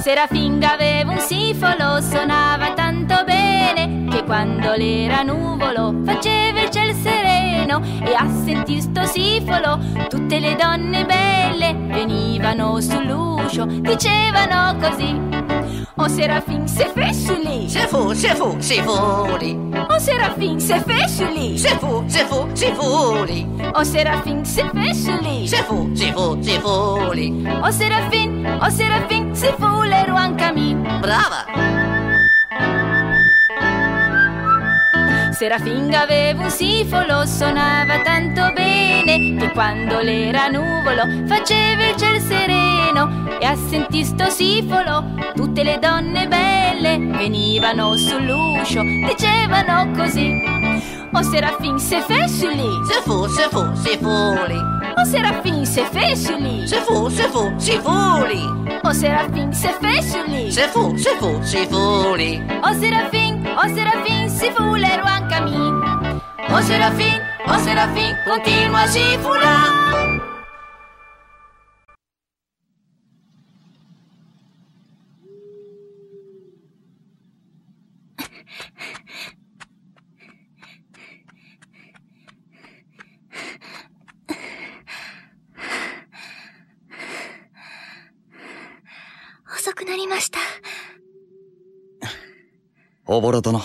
Serafin aveva un sifolo, suonava tanto bene che quando l'era nuvolo faceva il ciel sereno. E a sentir sto sifolo tutte le donne belle venivano sull'uscio, dicevano così: oh Serafin, c'est fait sur lit. C'est fou, c'est fou, c'est fou lit. Oh Serafin, c'est fait sur lit. C'est fou, c'est fou, c'est fou lit. Oh Serafin, c'est fait sur lit. C'est fou, c'est fou, c'est fou lit. Oh Serafin, c'est fou le Ruan Camille. Brava! Serafin aveva un sifolo, suonava tanto bene che quando l'era nuvolo faceva il ciel sereno. E a sentir sto sifolo tutte le donne belle venivano sull'uscio, dicevano così: oh Serafin, c'est fait sur lit. C'est fou, c'est fou, c'est fou lit. Oh Serafin, c'est fait sur lit. C'est fou, c'est fou, c'est fou lit. Oh Serafin, c'est fait sur lit. C'est fou, c'est fou, c'est fou lit. Oh Serafin, c'est fou le Ruan Camille. Oh Serafin, continua a sifular. 遅くなりました。 おぼろ殿。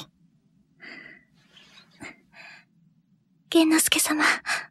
玄之介様。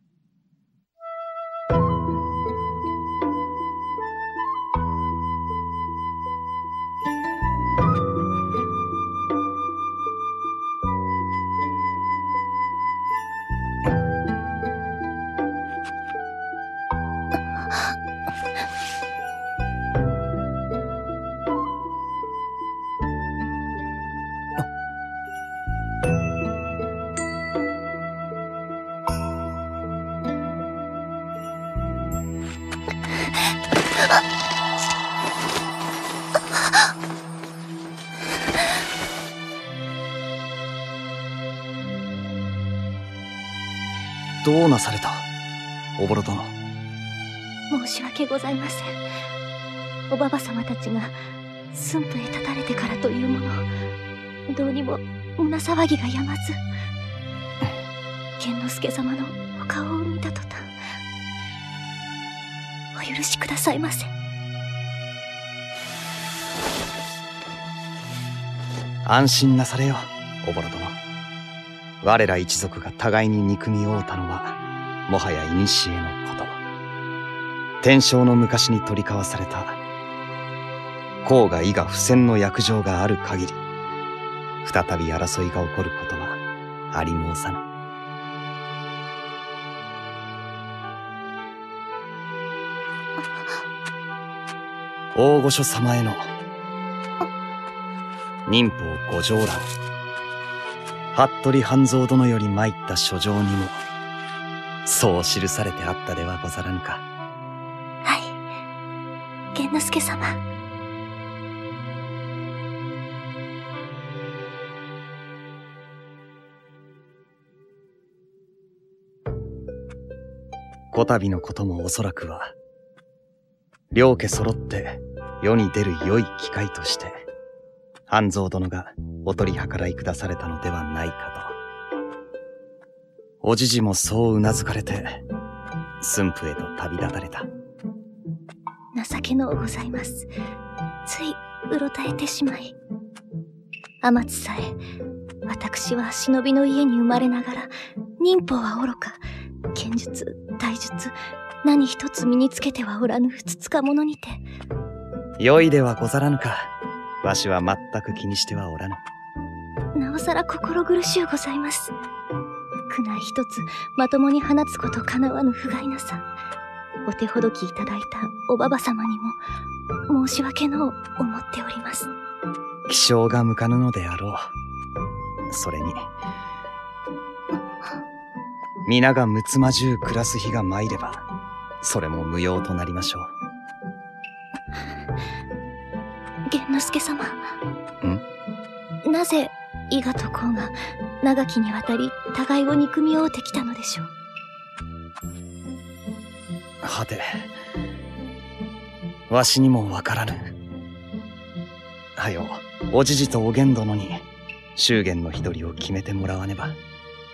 どうなされた、おぼろ殿。 申し訳ございません。おばば様たちが駿府へ立たれてからというもの、どうにも胸騒ぎがやまず、玄之介様のお顔を見た途端、お許しくださいませ。 安心なされよ、おぼろ殿。我ら一族が互いに憎み合うたのはもはや古のこと。天正の昔に取り交わされた甲賀伊賀不戦の約定がある限り、再び争いが起こることはあり申さぬ。大御所様への忍法ご上覧、服部半蔵殿より参った書状にもそう記されてあったではござらぬか。 はい、玄之介様。 こたびのこともおそらくは両家揃って世に出る良い機会として半蔵殿がお取り計らい下されたのではないかと。おじじもそう頷かれて駿府へと旅立たれた。 情けのうございます。ついうろたえてしまい。天津さえ、私は忍びの家に生まれながら忍法はおろか、剣術、体術、何一つ身につけてはおらぬふつつか者にて。 良いではござらぬか。わしは全く気にしてはおらぬ。 なおさら心苦しゅうございます。苦内一つまともに放つことかなわぬ不甲斐なさ。お手ほどきいただいたおばば様にも申し訳のう思っております。 気性が向かぬのであろう。それに皆がむつまじゅう暮らす日が参ればそれも無用となりましょう。 玄之介様。なぜ伊賀と甲が長きにわたり互いを憎み合うてきたのでしょう。 はて、わしにもわからぬ。 はよ、おじじとおげん殿に祝言の一人を決めてもらわねば。 はい、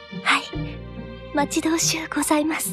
待ち遠しゅうございます。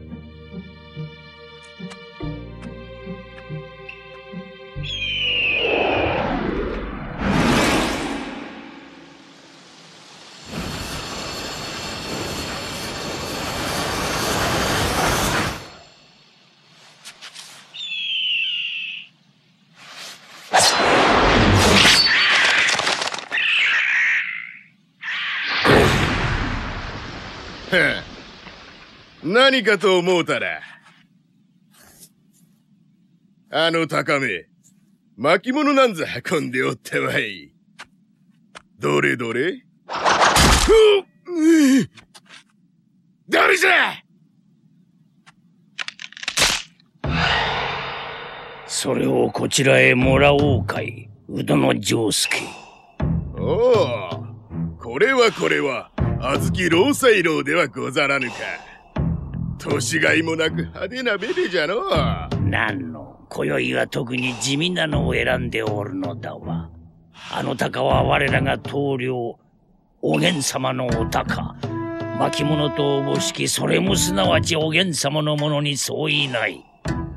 何かと思うたら、あの高め、巻物なんざ運んでおったわい。どれどれ？誰じゃ！ それをこちらへもらおうかい、宇戸の丈介。 おお、これは小豆老妻楼ではござらぬか。年がいもなく派手なベレじゃのう。 なんの、今宵は特に地味なのを選んでおるのだわ。あの鷹は我らが棟梁、おげん様のお鷹。巻物とおぼしき、それもすなわちおげん様のものに相違ない。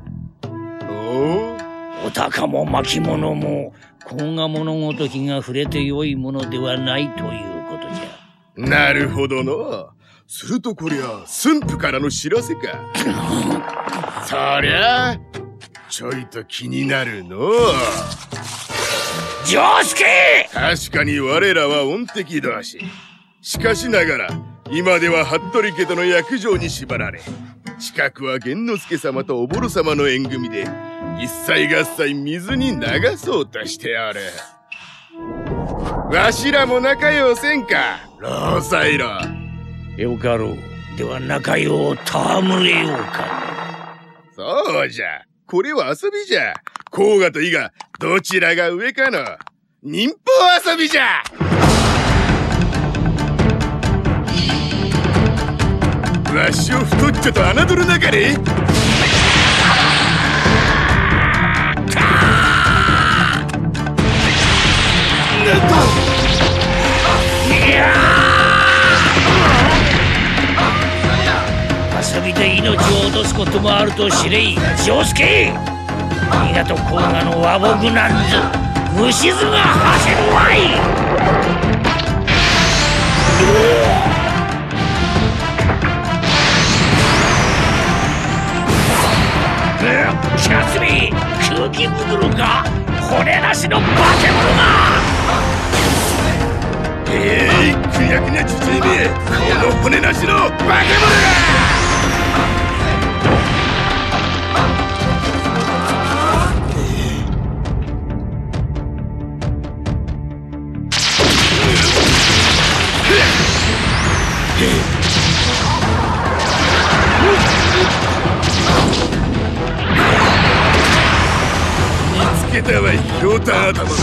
お鷹も巻物も、甲賀物ごときが触れてよいものではないということじゃ。なるほどの。するとこりゃ駿府からの知らせか。そりゃちょいと気になるの。 丈介！ 確かに我らは恩敵同士。しかしながら今では服部家との約定に縛られ、近くは玄之介様とおぼろ様の縁組で一切合切水に流そうとしておる。わしらも仲良せんか、老妻楼。 よかろう。では仲よう戯れようか。 そうじゃ。これは遊びじゃ。甲賀と伊賀、どちらが上かの忍法遊びじゃ。わしを太っちょと侮るなかれ。なんと遊びで命を落とすこともあると知れい、丈介。伊賀と甲賀の和睦なんぞ虫唾が走るわい。キャスミ空気袋か、骨なしの化け物が。 くやくやじじいめ、この骨なしの化け物が。見つけたわい、ひょうたん頭だ。もらった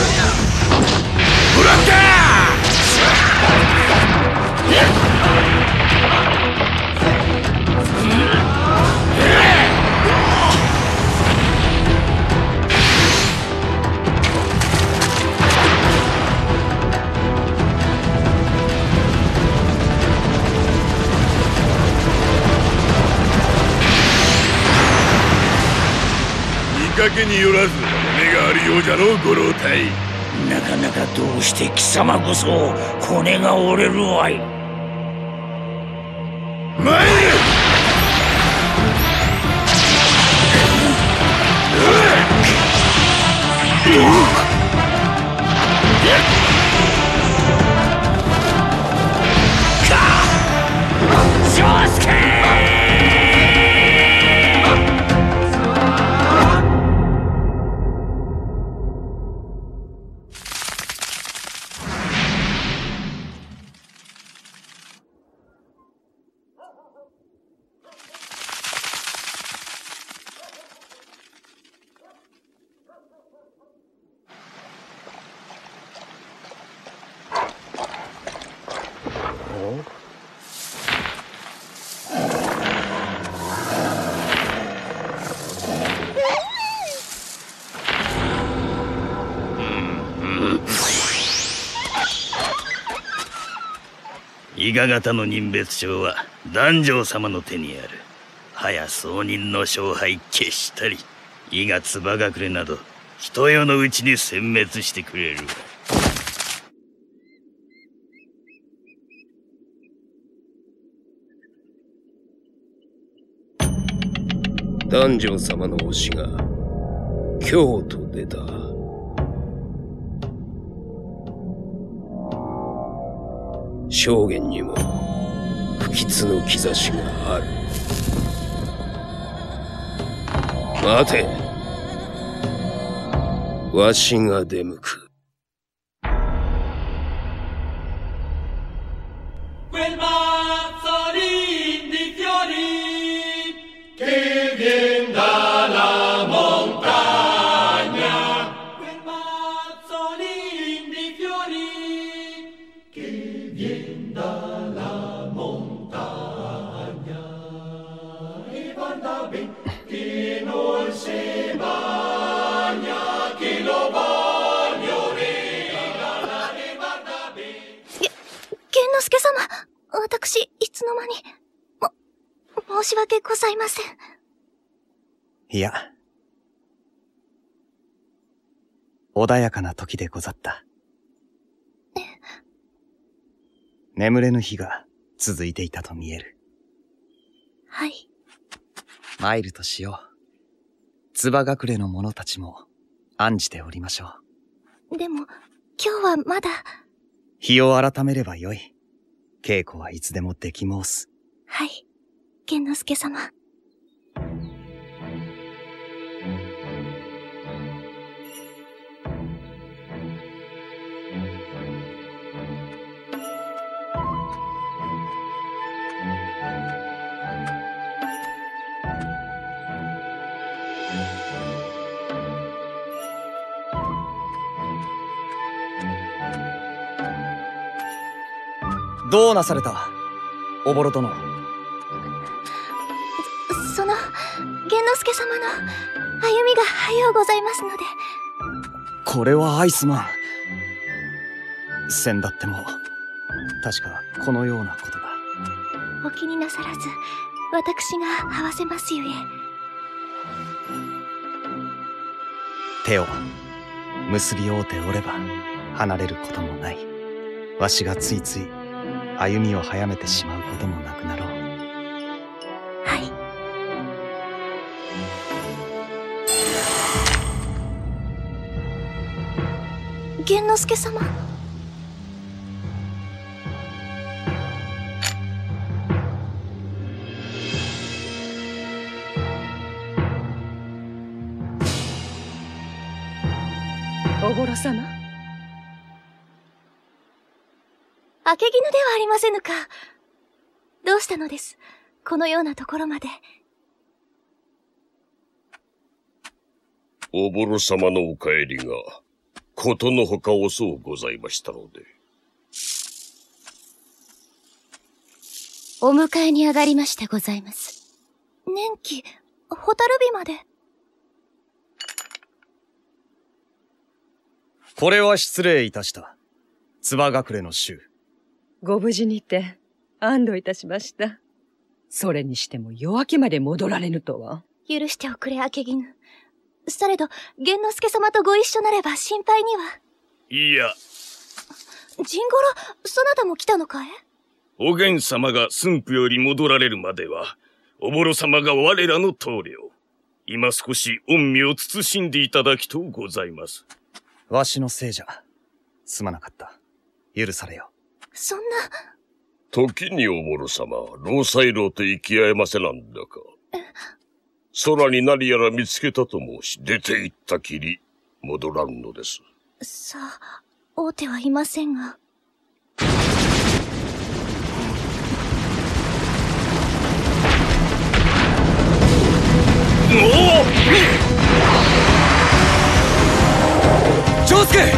見かけによらず目があるようじゃの、ご老体。 なかなかどうして貴様こそ骨が折れるわい。 参る。 丈介！ 伊賀方の任別称は檀上様の手にある。早総人の勝敗消したり、伊賀唾隠れなど人世のうちに殲滅してくれる。 檀上様の推しが京と出た。証言にも不吉の兆しがある。待て、わしが出向く。 私、いつの間に、申し訳ございません。 いや、穏やかな時でござった。眠れぬ日が続いていたと見える。 はい。 参るとしよう。唾隠れの者たちも案じておりましょう。でも、今日はまだ。 日を改めればよい。稽古はいつでもでき申す。 はい、玄之介様。 どうなされた、おぼろ殿。 その、玄之介様の歩みが早うございますので。 これは愛すまん。先だっても、確かこのようなことが。 お気になさらず、私が合わせますゆえ。 手を結び合うておれば、離れることもない。わしがついつい、歩みを早めてしまうこともなくなろう。 はい。玄之介様。 おぼろ様。 明け絹ではありませぬか。どうしたのです、このようなところまで。 おぼろ様のお帰りがことのほか遅うございましたので。 お迎えに上がりましてございます。 年期、蛍日まで。 これは失礼いたした。唾隠れの衆。 ご無事にて安堵いたしました。それにしても夜明けまで戻られぬとは。 許しておくれ、明け絹。されど、玄之介様とご一緒なれば心配には。 いや。 甚五郎、そなたも来たのかえ？ お玄様が駿府より戻られるまでは、おぼろ様が我らの棟梁。今少し御身を慎んでいただきとうございます。 わしのせいじゃ。すまなかった。許されよ。 そんな。 時におぼろ様、老妻郎と生き合えませなんだか。空に何やら見つけたと申し、出て行ったきり、戻らんのです。 さあ、会うてはいませんが。 丈介！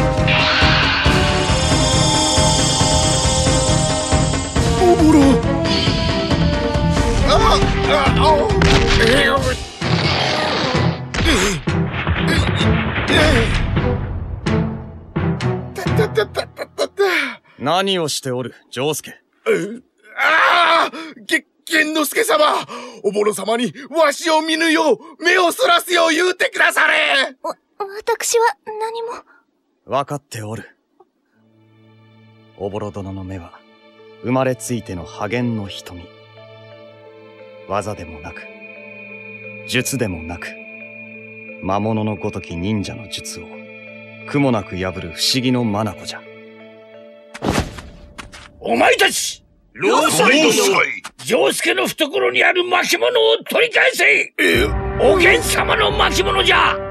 おぼろ！ 何をしておる、丈介。 玄之介様、おぼろ様にわしを見ぬよう目をそらすよう言うてくだされ。 私は何も。 わかっておる。おぼろ殿の目は生まれついての破幻の瞳。技でもなく術でもなく魔物のごとき忍者の術を苦もなく破る不思議の眼じゃ。 お前たち、老妻殿、丈介の懐にある巻物を取り返せ。おげん様の巻物じゃ。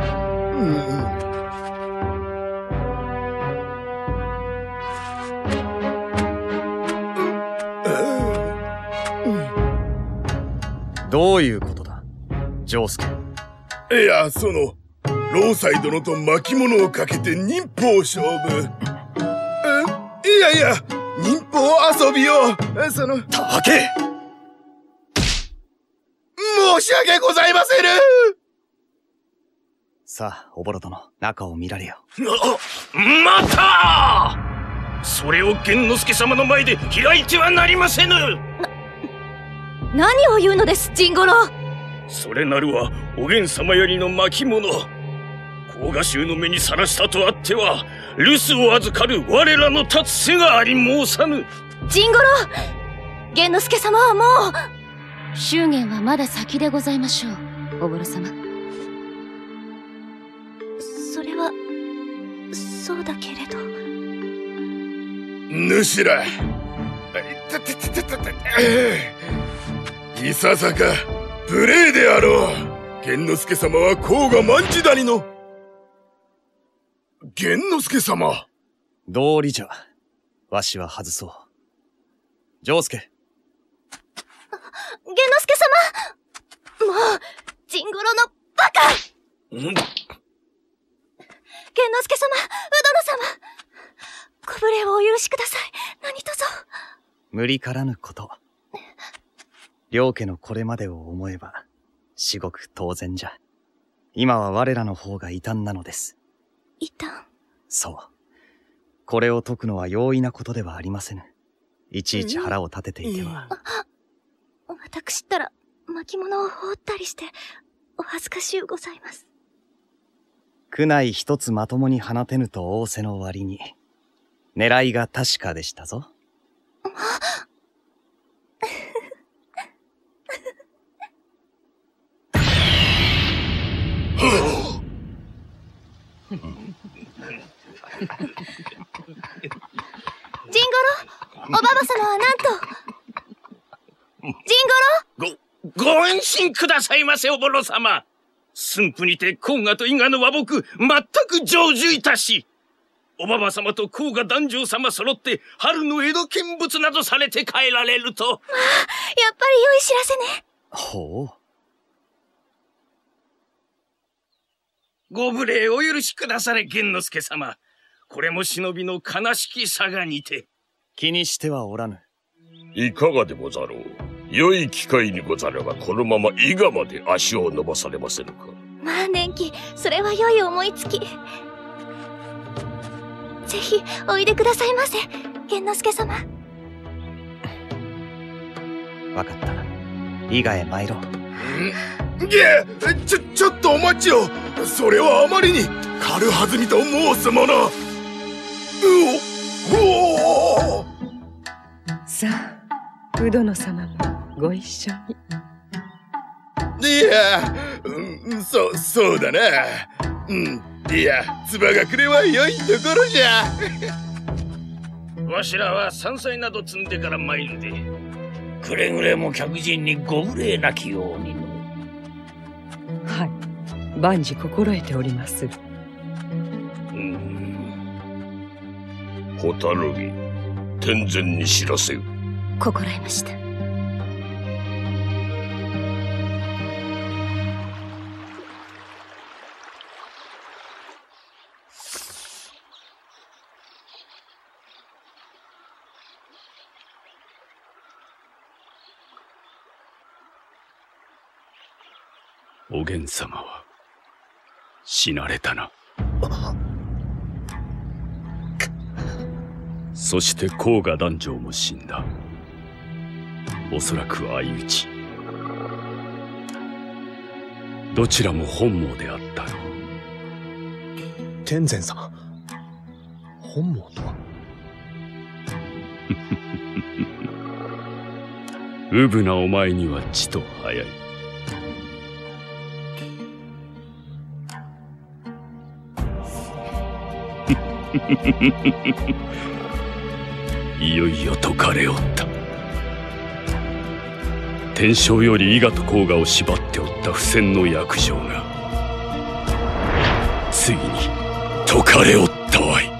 どういうことだ、丈介。 いや、老妻殿と巻物をかけて忍法勝負。いや、忍法遊びを、 たけ！ 申し訳ございませぬ。 さあ、おぼろ殿、中を見られよ。 また！それを玄之介様の前で開いてはなりませぬ。 何を言うのです、甚五郎。 それなるはおげん様よりの巻物。甲賀衆の目にさらしたとあっては留守を預かる我らの立つ瀬があり申さぬ。 甚五郎、玄之介様はもう。 祝言はまだ先でございましょう、おぼろ様。 それはそうだけれど。 主ら、いささか無礼であろう。玄之介様は甲賀卍谷の。玄之介様。 道理じゃ。わしは外そう。丈介。 玄之介様、もう甚五郎のバカ。 玄之介様、鵜殿様、ご無礼をお許しください。何卒。 無理からぬこと。両家のこれまでを思えば至極当然じゃ。今は我らの方が異端なのです。 異端？ そう。これを解くのは容易なことではありませぬ。いちいち腹を立てていては。 私ったら巻物を放ったりしてお恥ずかしゅうございます。 苦内一つまともに放てぬと仰せの割に狙いが確かでしたぞ。 甚五郎、おばば様はなんと。甚五郎、 ご安心くださいませ、おぼろ様。駿府にて甲賀と伊賀の和睦、全く成就いたし、おばば様と甲賀壇上様揃って春の江戸見物などされて帰られると。 まあ、やっぱり良い知らせね。 ほう。 ご無礼お許しくだされ、玄之介様。これも忍びの悲しきさがにて。 気にしてはおらぬ。 いかがでござろう。良い機会にござればこのまま伊賀まで足を伸ばされませぬか。 まあ年季、それは良い思いつき。ぜひおいでくださいませ、玄之介様。 わかった。伊賀へ参ろう。 ちょっとお待ちを。それはあまりに軽はずみと申すもの。 さあ、鵜殿様もご一緒に。 いや、そうだな。いや、唾がくれは良いところじゃ。 わしらは山菜など積んでから参るで、くれぐれも客人にご無礼なきようにの。 はい、万事心得ております。 ホタルギ、天然に知らせよ。 心得ました。 おげん様は死なれたな。 そして甲賀男女も死んだ。おそらく相打ち。どちらも本望であったろう。 天禅様、本望とは？ うぶなお前にはちと早い。いよいよ解かれおった。天正より伊賀と甲賀を縛っておった不戦の約定がついに解かれおったわい。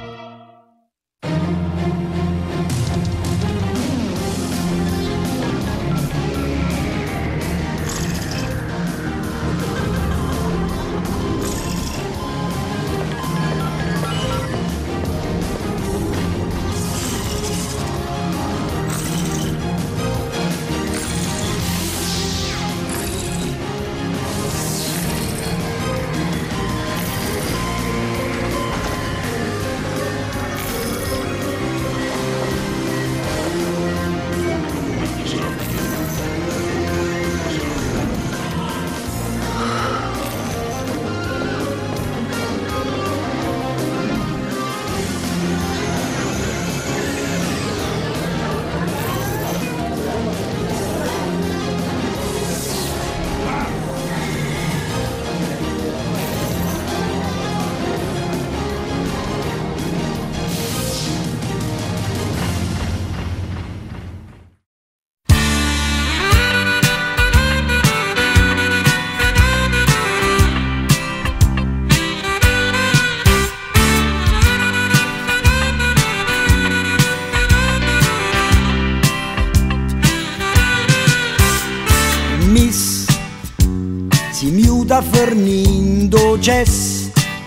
Fornindo Jess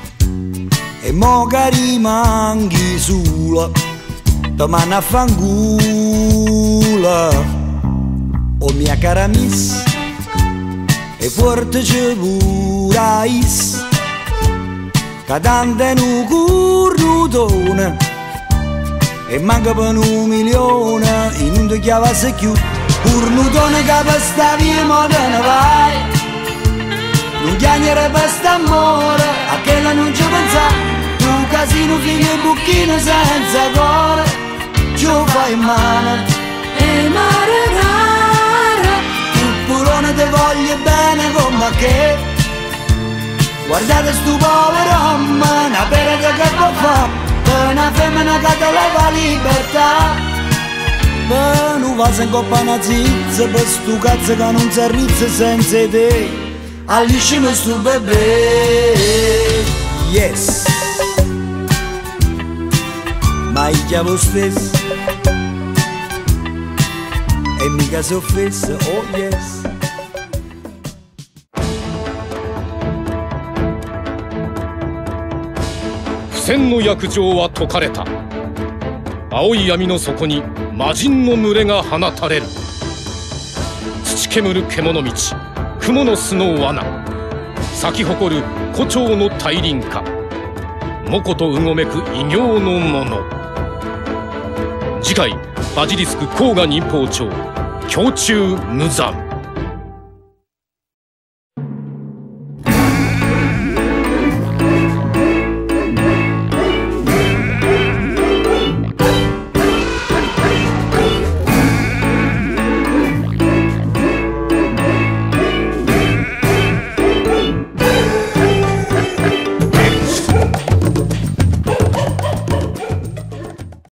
e mo che rimanghi sola domani a fangula o mia cara miss e forte c'è purais cadante in un currutone e manca per 1 milione in un chiave se chiude currutone che per sta via mo te ne vai. Non chiamare per st'amore, a che la non ci pensa, un casino fino e bucchino senza cuore, ci fai in mano, e mare cara, tu purone te voglio bene come che, guardate sto povero uomo, una perega che può fare, per una femmina che te leva libertà, per non va in coppa una zizza, per sto cazzo che non si arrizza senza te. Alliscimi sto bebè, yes. Ma io chiamo stesso e mica si offessa, oh yes. 不戦の約定は解かれた。青い闇の底に魔人の群れが放たれる。土煙る獣道、蜘蛛の巣の罠、咲き誇る胡蝶の大輪花、猛虎とうごめく異形のもの。次回バジリスク甲賀忍法帳、胸中無惨。